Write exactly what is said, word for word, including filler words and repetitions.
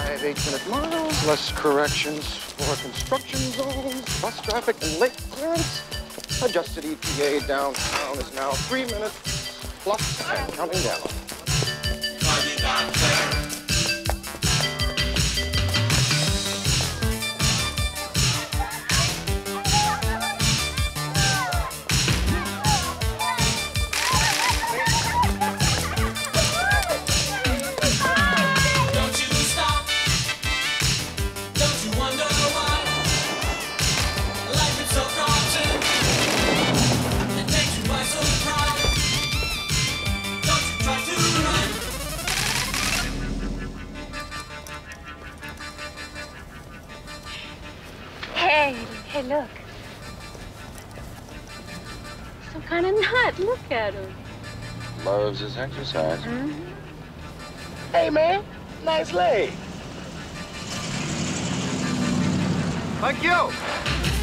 five eight-minute miles, less corrections for construction zones, bus traffic, and lake clearance. Adjusted E T A downtown is now three minutes plus and counting down. Hey, look. Some kind of nut. Look at him. Loves his exercise. Mm-hmm. Hey, man. Nice leg. Thank you.